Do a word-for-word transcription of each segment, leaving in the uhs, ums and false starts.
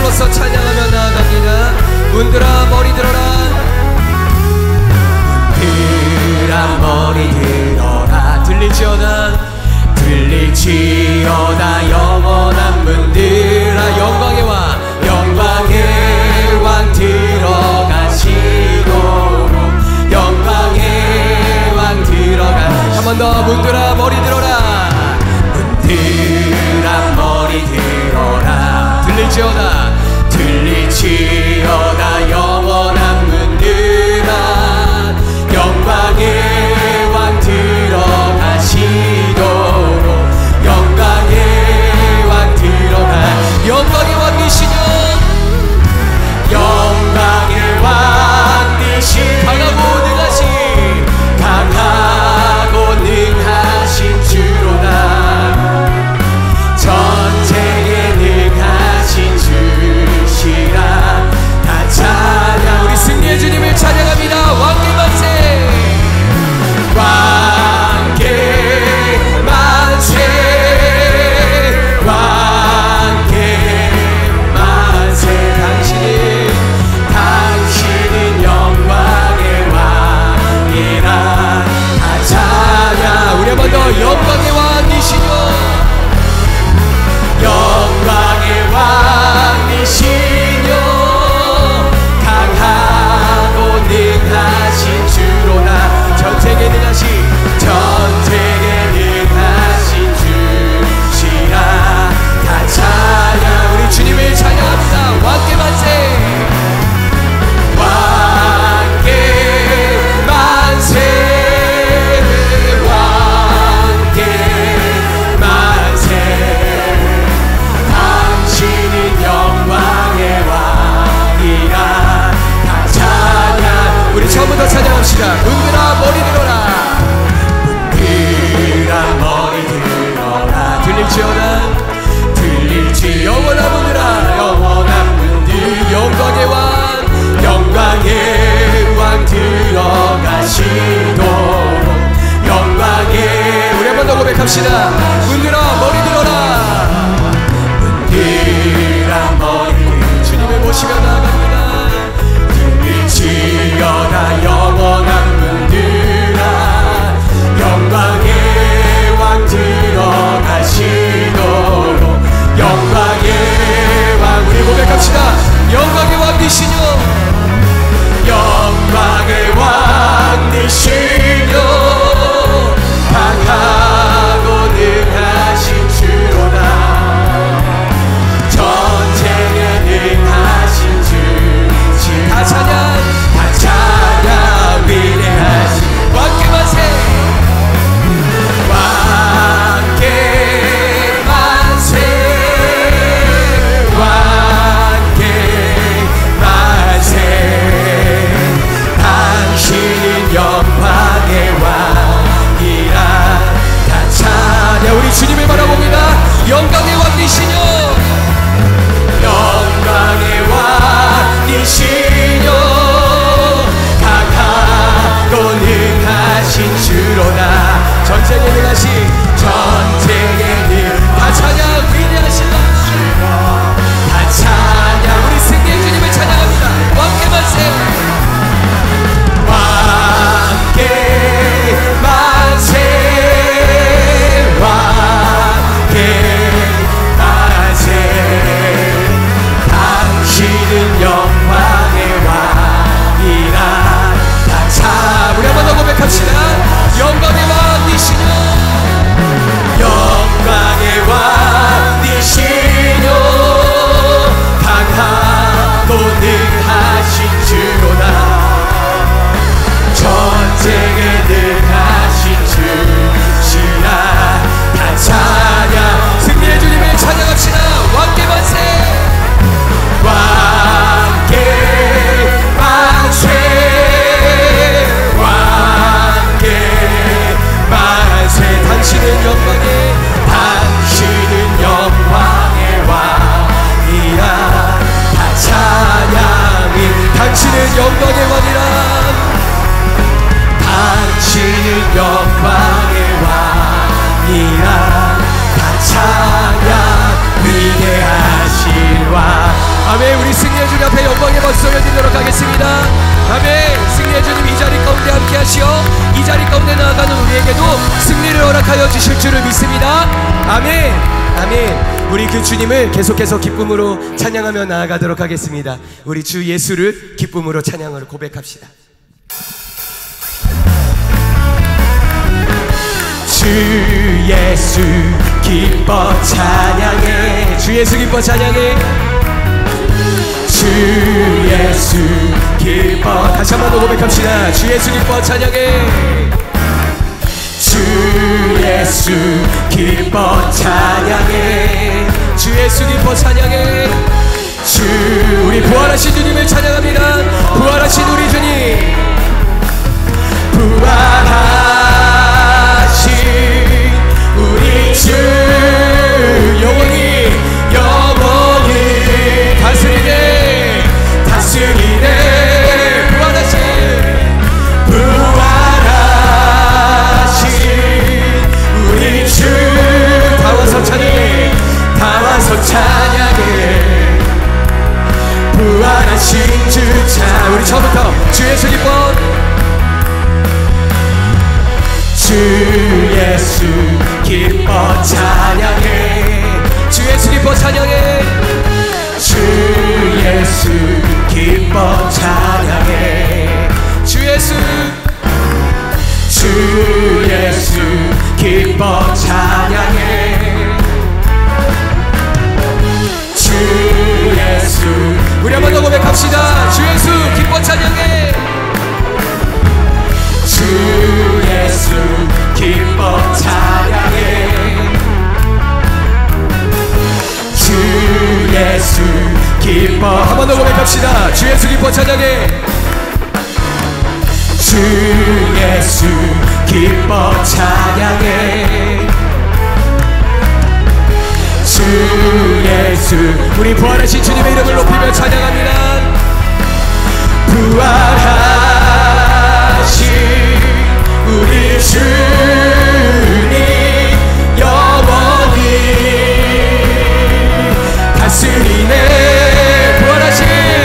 서서 찬양하며 나아갑니다. 문들아 머리 들어라. 문들아 머리 들어라. 들릴지어다 들릴지어다 영원한 문들아. 영광의 왕 영광의 왕 들어가시도록 영광의 왕 들어가. 한 번 더 문들아 머리 들어라. 문들아 머리 들어라. 들릴지어다 들릴지어다 영원한 문들아. 영광의 왕 들어가시도록 영광의 왕 들어가. 영광의 왕이시여 영광의 왕이시. 강하고 능하신 강하고 능하신 주로다. 전쟁에 능하신 주시라. 다 찬양. 우리 승리의 주님을 찬양합니다. 왕께 만세 왕께 만세 왕께 만세. 당신이 당신은 영광의 왕이라. 다 찬양. 우리 한 번 더 영광의 왕이시여 영광의 왕이시여 강하고 능하신 주로다. 전쟁에 능하신 전쟁에 능하신 주시라. 다 찬양. 우리 주님을 찬양합니다. 왕께 만세 왕께 만세 왕께 만세. 당신은 영광의 왕이라. 다 찬양. 우리 처음부터 찬양합시다. 문들아 머리 들어라. 문들아 머리 들어라. 들릴지어다 들릴지 영원한 문들아 영원한 문들. 영광의 왕 영광의 왕 들어가시도록 영광의. 우리 한 번 더 고백합시다. 문들아 머리 들어라. 문들아 머리 주님을 모시며 나아갑니다. 들릴지어다 영원한 문들아. 영광의 왕 들어가시도록 영광의 왕. 우리 고백합시다. 영광의 왕이시여 영광의 왕이시여 강하고 능하신 주로다. 전쟁에 능하신 주시. 다 찬양 다 찬양. 위대하신 왕께 만세 왕께 만세 왕께 만세. 당신은 영광 우리 승리의 주님 앞에 영광의 박수 올려드리도록 하겠습니다. 아멘. 승리의 주님 이 자리 가운데 함께 하시어 이 자리 가운데 나아가는 우리에게도 승리를 허락하여 주실 줄을 믿습니다. 아멘. 아멘. 우리 그 주님을 계속해서 기쁨으로 찬양하며 나아가도록 하겠습니다. 우리 주 예수를 기쁨으로 찬양으로 고백합시다. 주 예수 기뻐 찬양해. 주 예수 기뻐 찬양해. 주 예수 기뻐. 다시 한 번 더 고백합시다. 주 예수 기뻐 찬양해. 주 예수 기뻐 찬양해. 주 예수 기뻐 찬양해. 주 우리 부활하신 주님을 찬양합니다. 부활하신 우리 주님. 부활하신 우리 주 영원히 영원히 다스리네 다스리네. 부활하신 부활하신 우리 주 다 와서 찬양해. 다 와서 찬양해. 부활하신 주. 자 우리 처음부터 주 예수 기뻐. 주 예수 기뻐 찬양해. 주 예수 기뻐 찬양해. 주 예수 기뻐 찬양해. 주 예수 주 예수 기뻐 찬양해. 주 예수 우리 한번 더 고백합시다. 주 예수 기뻐 찬양해. 주 예수 기뻐 찬양해. 주 예수 기뻐. 한 번 더 고백합시다. 주 예수 기뻐 찬양해. 주 예수 기뻐 찬양해. 주 예수 우리 부활하신 주님의 이름을 높이며 찬양합니다. 부활하신 우리 주님 영원히 다스리네. 부활하신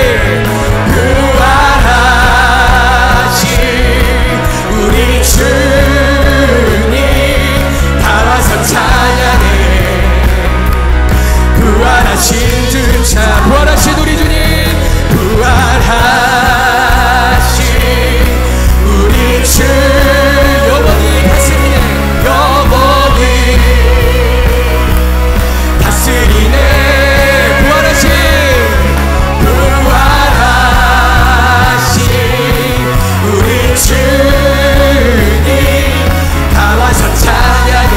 부활하신 우리 주님 다 와서 찬양해. 부활하신 주. 자 부활하신 우리 주님. 부활하신 우리 주 영원히 다스리네. 영원히 다스리네. 부활하신 부활하신 우리 주님 다 와서 찬양해.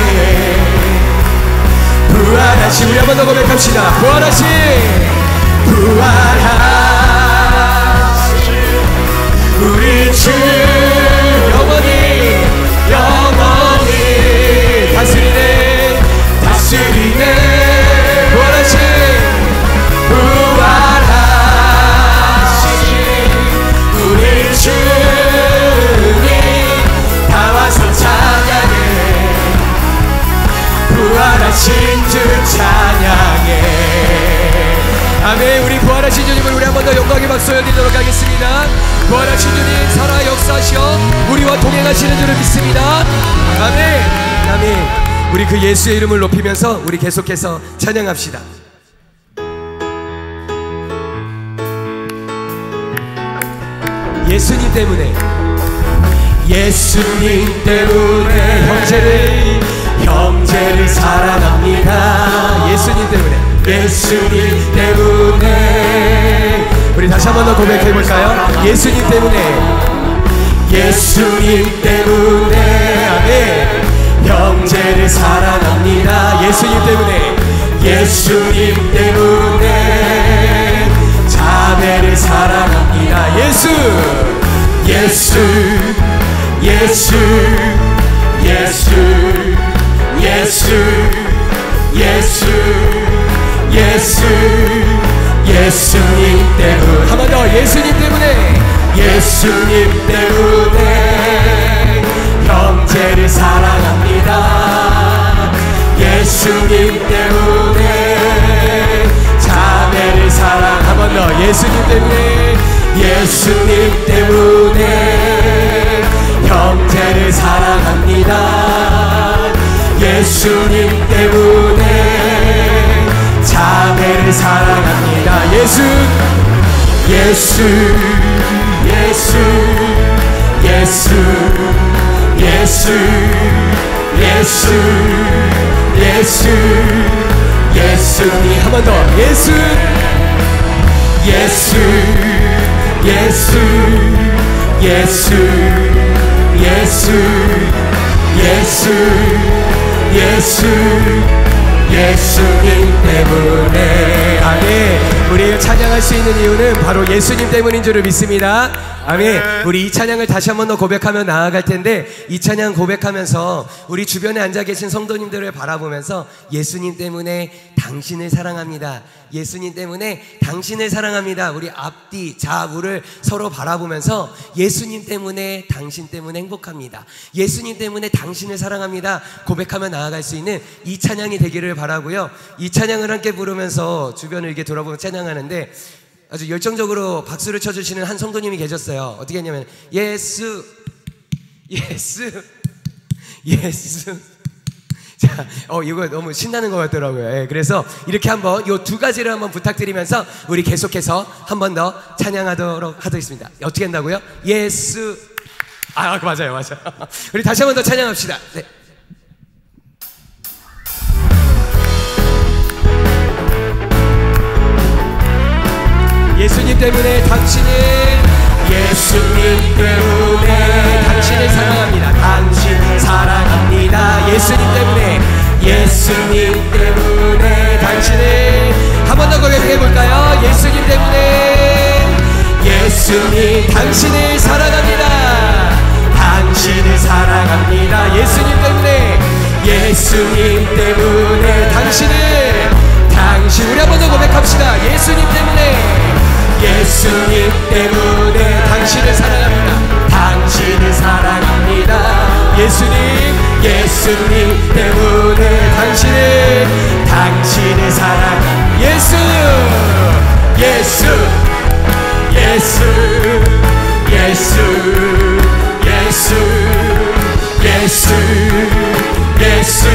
부활하신 우리 한 번 더 고백합시다. 부활하신 부활하신 우리 주 영원히 영원히 다스리네 다스리네. 부활하신 부활하신 우리 주님 다 와서 찬양해. 부활하신 주 찬양해. 아멘. 우리 부활하신 주님을 우리 한 번 더 영광의 박수 올려드리도록 하겠습니다. 부활하신 주님 살아 역사하시어 우리와 동행하시는 줄을 믿습니다. 아멘. 아멘. 우리 그 예수의 이름을 높이면서 우리 계속해서 찬양합시다. 예수님 때문에 예수님 때문에 형제를 형제를 사랑합니다. 예수님 때문에 예수님 때문에 우리 다시 한 번 더 고백해볼까요? 예수님 때문에 예수님 때문에 아멘. 형제를 사랑합니다. 예수님 때문에 예수님 때문에 자매를 사랑합니다. 예수 예수 예수 예수 예수 예수 예수 예수님 때문에 한 번 더 예수님 때문에 예수님 때문에 형제를 사랑합니다. 예수님 때문에 자매를 사랑 한 번 더 때문에 예수님 때문에 형제를 사랑합니다. 예수님 때문에 자매를 사랑합니다. 예수 예수 예수 예수 예수 예수 예수 예수님 한 번 더 예수 예수 예수 예수 예수 예수 예수 예수님 때문에 아멘. 우리 찬양할 수 있는 이유는 바로 예수님 때문인 줄을 믿습니다. 아멘. 우리 이 찬양을 다시 한 번 더 고백하며 나아갈 텐데, 이 찬양 고백하면서 우리 주변에 앉아 계신 성도님들을 바라보면서 예수님 때문에 당신을 사랑합니다, 예수님 때문에 당신을 사랑합니다, 우리 앞뒤 좌우를 서로 바라보면서 예수님 때문에 당신 때문에 행복합니다, 예수님 때문에 당신을 사랑합니다 고백하며 나아갈 수 있는 이 찬양이 되기를 바라고요. 이 찬양을 함께 부르면서 주변을 이렇게 돌아보며 찬양하는데 아주 열정적으로 박수를 쳐주시는 한 성도님이 계셨어요. 어떻게 했냐면 예수 예수 예수. 자, 어 이거 너무 신나는 것 같더라고요. 예, 그래서 이렇게 한번 요 두 가지를 한번 부탁드리면서 우리 계속해서 한 번 더 찬양하도록 하겠습니다. 어떻게 한다고요? 예수. 아 맞아요 맞아요. 우리 다시 한 번 더 찬양합시다. 네. 예수님 때문에 당신을 예수님 때문에 당신을 사랑합니다. 당신을 사랑합니다. 예수님 때문에 예수님 때문에 당신을 한 번 더 고백해볼까요? 예수님 때문에 예수님 당신을 사랑합니다. 당신을 사랑합니다. 예수님 때문에 예수님 때문에 당신을 당신 우리 한 번 더 고백합시다. 예수님 때문에 예수님 때문에 당신을 사랑합니다. 당신을 사랑합니다. 예수님 예수님 때문에 당신을 당신을 사랑합니다. 예수 예수 예수 예수 예수 예수 예수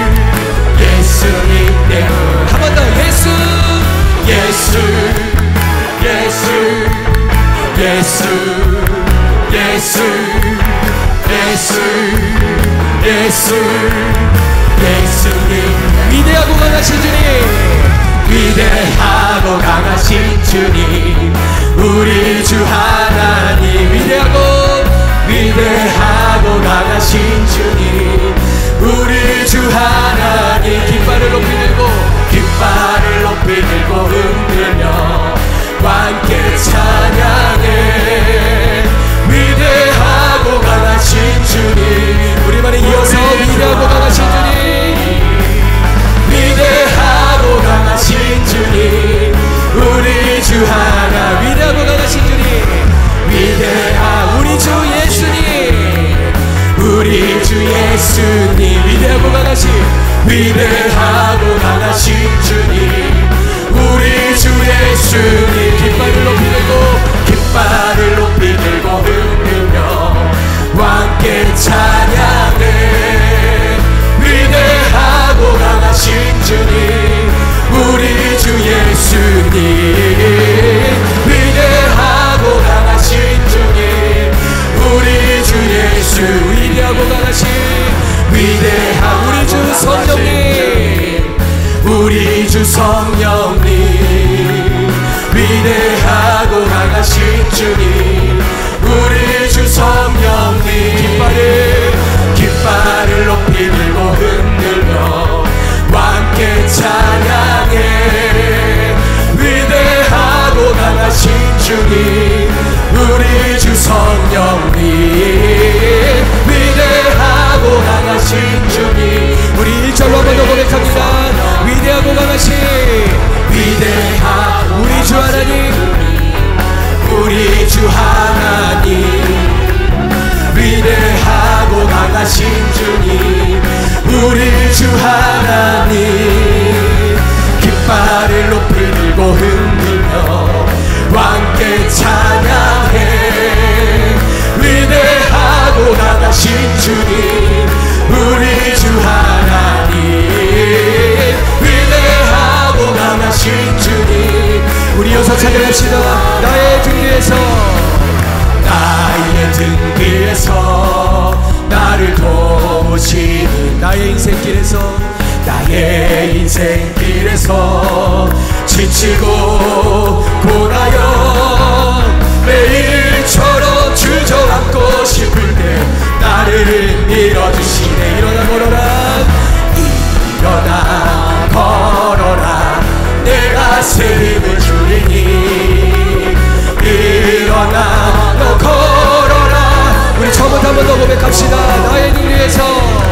예수님 때문에 한 번 더 예수 예수 예수 예수 예수 예수 예수 예수님 위대하고 강하신 주님 위대하고 강하신 주님 우리 주 하나님 위대하고 위대하고 강하신 주님 우리 주 하나님 깃발을 높이 들고 깃발을 높이 들고 흔들며 함께 찬양해 위대하고 강하신 주님 우리만에 이어서 위대하고 강하신 주님 위대하고 강하신 주님 우리 주 하나 위대하고 강하신 주님 위대하 우리 주 예수님 우리 주 예수님 위대하고 강하신 위대하고 강하신 주님 우리 주 예수님 깃발을 높이 들고 깃발을 높이 들고 흔들며 함께 찬양해 위대하고 강하신 주님 우리 주 예수님 위대하고 강하신 주님 우리 주 예수 위대하고 강하신 위대한 우리 주 성령님 우리 주 성령님 위대하고 강하신 주님 우리 주 성령님 깃발을 깃발을 높이 들고 흔들며 함께 찬양해 위대하고 강하신 주님 우리 주 성령님 위대하고 강하신 주님 우리 일 절로 한 번 더 고백합니다. 위대하고 강하신 위대한 우리 주 하나님 우리 주 하나님 위대하고 강하신 주님 우리 주 하나님 깃발을 높이 들고 흔들며 왕 함께 찬양해. 위대하고 강하신 주님, 우리 주 하나님. 위대하고 강하신 주님, 우리 여기서 찬양합시다. 나의 등 뒤에서, 나의 등 뒤에서 나를 도우시는, 나의 인생길에서, 나의 인생길에서 지치고 고나여 매일처럼 주저앉고 싶을 때 나를 밀어주시네. 일어나 걸어라, 일어나 걸어라, 내가 새 힘을 주리니. 일어나 너 걸어라. 우리 처음부터 한 번 더 고백합시다. 나의 등 위에서,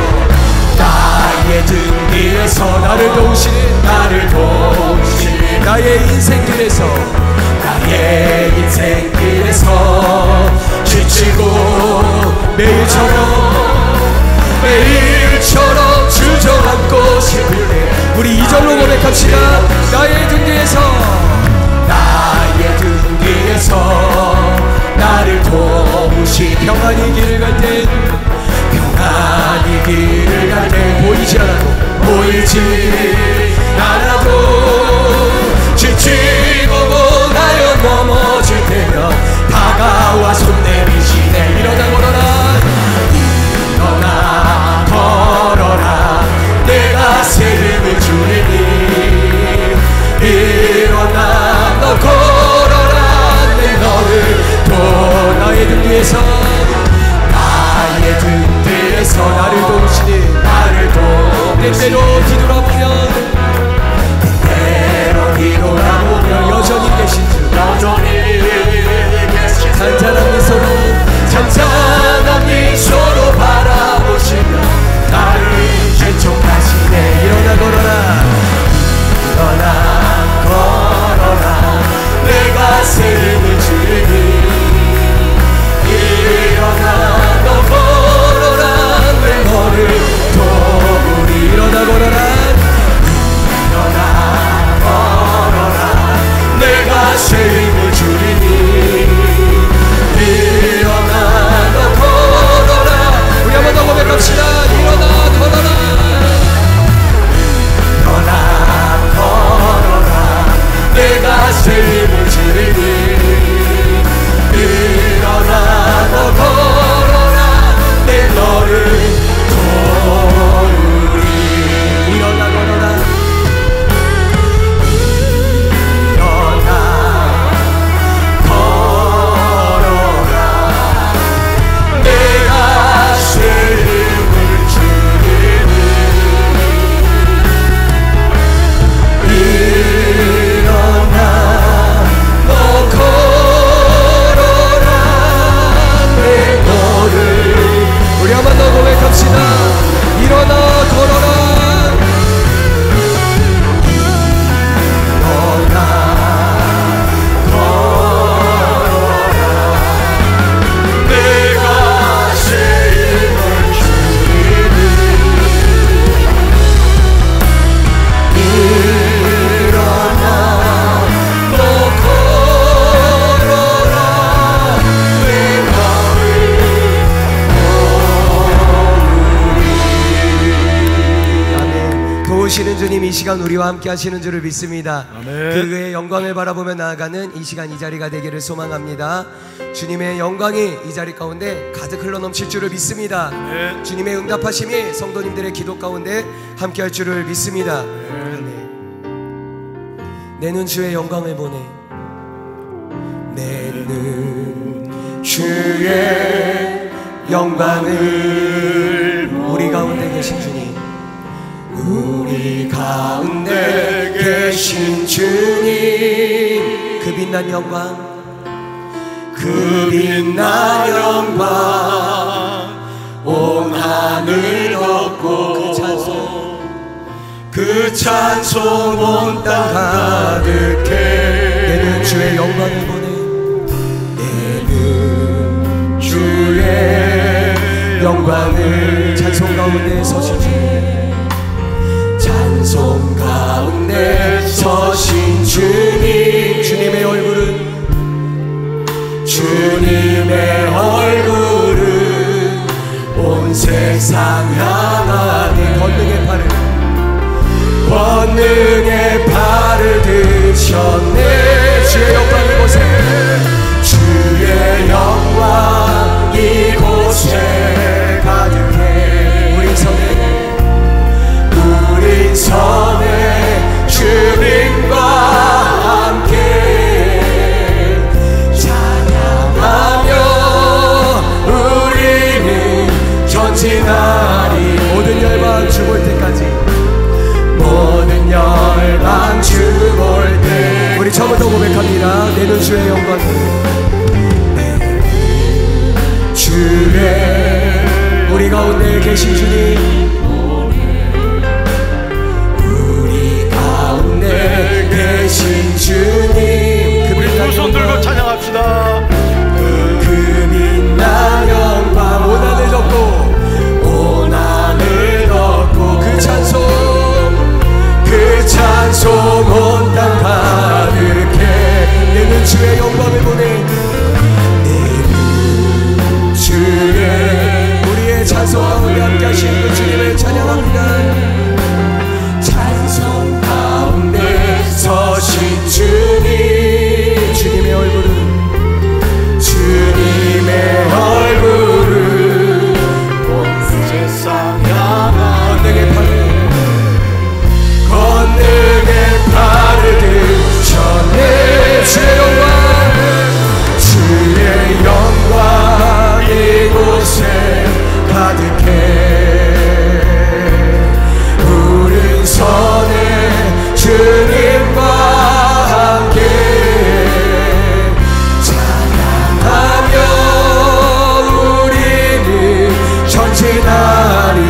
나의 등 위에서 나를 도우시는, 나를 도우시는, 나의 인생길에서, 나의 인생길에서 지치고 매일처럼 매일처럼 주저앉고 싶을 때 우리 이 절로 고백합시다. 나의 등 뒤에서, 나의 등 뒤에서 나를 도우시. 평안히 길을 갈 땐, 평안히 길을 갈 때 보이지 않아도, 보이지 않아도 지치고 고나여 넘어질 때면 다가와 손 내미시네. 일어나 걸어라, 일어나 걸어라, 내가 새 힘을 주리니. 일어나 너 걸어라, 내 너를 도. 나의 등 뒤에서, 나의 등 뒤에서 나를 도우시니, 나를 도. 때때로 뒤돌아보면, 때때로 뒤돌아보면 여전히 계신 주, 여전히 계신 주. 잔잔한 미소로, 잔잔한 미소로 바라보시며 나를 재촉하시네. 일어나 걸어라, 일어나 걸어라, 내가 새 힘을 주리니. 일어나 너 걸어라, 내 너를 도우리. 일어나 걸어라, 일어나 걸어라, 내가 새 힘을 주리니. 일어나 너 걸어라. 우리 한 번 더 고백합시다. 일어나 걸어라, 일어나 걸어라, 내가 새 힘을 주리니. 일어나 너 걸어라, 내 너를 도우리. 일어나 걸어라, 일어나 걸어라, 내가 새 힘을 주리니. 일어나 너 걸어라, 내 너를. 우리 한 번 더 고백합시다. 일어나 걸어라, 도우시는 주님, 이 시간 우리와 함께 하시는 줄을 믿습니다. 아멘. 그의 영광을 바라보며 나아가는 이 시간, 이 자리가 되기를 소망합니다. 주님의 영광이 이 자리 가운데 가득 흘러넘칠 줄을 믿습니다. 아멘. 주님의 응답하심이 성도님들의 기도 가운데 함께 할 줄을 믿습니다. 아멘. 내 눈 주의 영광을 보네. 내 눈 주의 영광을, 우리 가운데 계신 주님, 우리 가운데 계신 주님, 그 빛난 영광, 그 빛난 영광 온 하늘 덮고, 그 찬송, 그 찬송 온 땅 가득해. 내 눈 주의 영광을 보네. 내 눈 주의 영광을, 찬송 가운데 서신 주님, 찬송 가운데 서신 주님, 주님의 얼굴은 세상 향하는 권능의 팔을 권능의 팔을 드셨네. 주의 영광 이곳에 주의 영광 이곳에 가득해. 우리 선에 우리 선에 주님과 함께 찬양하며 우리는 전진하리. 모든 열방 죽을 때까지 모든 열방 죽을 때. 우리 처음부터 고백합니다. 내는 주의 영광 주의 우리 가운데 계신 주님 우리 가운데 계신 주님 우리 두 손 들고 찬양합시다. 그 빛난 영광 오난을 덮고 오난을 덮고 그 찬송 그 찬송 온 땅 가득해. 내는 주의 영광을 보내 내는 주의 우리의 찬송 가운데 함께 하시는 그 주님을 찬양합니다. 찬송 가운데 서신 주님 주님의 얼굴은 주님의 얼굴은 온 세상 향한 권능의 팔을 권능의 팔을 드셨네. 주의 영광 주의 영광 이곳에 가득해. 우린 선에 주님과 함께 찬양하며 우리는 전진하리.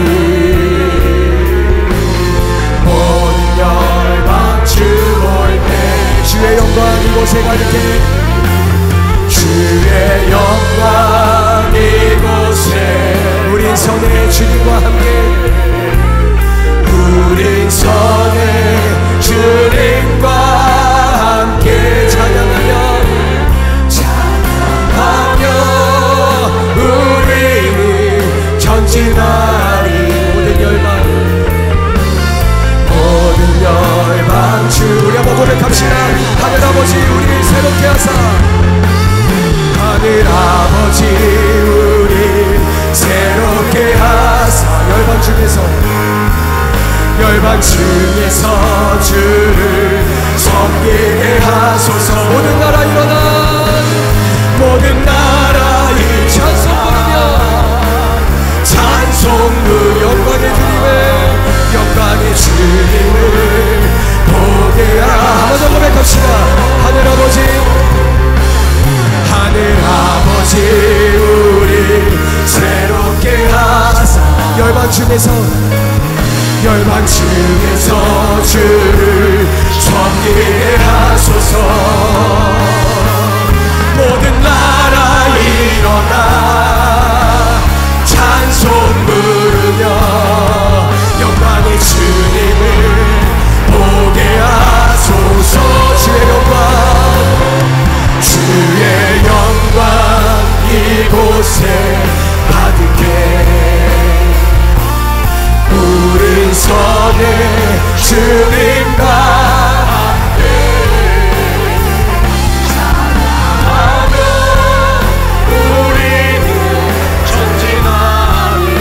모든 열방 죽을 때 주의 영광 이곳에 가득해. 주의 영광 이곳에 우린 선에 주님과 함께 우린 선에 주님과 함께 찬양하며 찬양하며 우리는 전진하리. 모든 열방 모든 열방 주 우리 한번 고백합시다. 하늘 아버지 우리를 새롭게 하사 하늘 아버지 우리 새롭게 하사 열방 중에서 열방 중에서 주를 섬기게 하소서. 모든 나라 일어나 모든 나라 이 찬송 부르며 찬송 그 영광의 주님을 영광의 주님을 보게 하라. 한번 더 고백합시다. 하늘 아버지 하늘 아버지 우리 새롭게 하사 열방 중에서 열방 중에서 주를 섬기게 하소서. 모든 나라 일어나 찬송 부르며 영광의 주님을 보게 하소서. 주의 영광 주의 영광 이곳에 가득해. 우린 선에 주님과 함께 찬양하며 우리는 전진하리.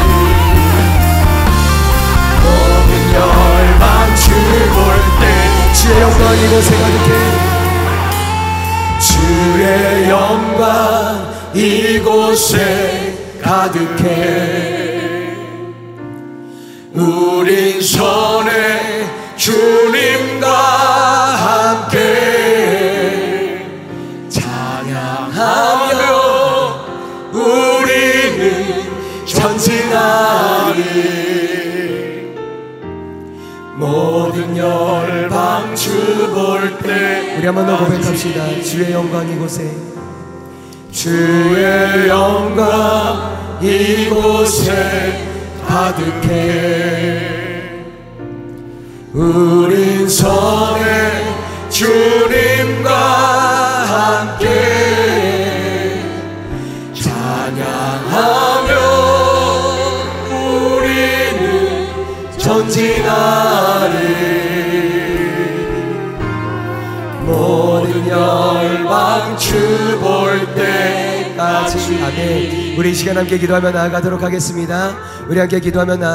모든 열방 죽을 때 주의 영광 이곳에 가득해. 주의 영광 이곳에 가득해. 우린 선에 주님과 함께 찬양하며 우리는 전진하리. 모든 열방 죽을 때 우리 한번 더 고백합시다. 주의 영광 이곳에 주의 영광 이곳에 가득해. 우린 선에 주님과 함께 찬양하며 전진하리. 모든 열방 주 볼 때까지. 아멘. 우리 이 시간 함께 기도하며 나아가도록 하겠습니다. 우리 함께 기도하며 나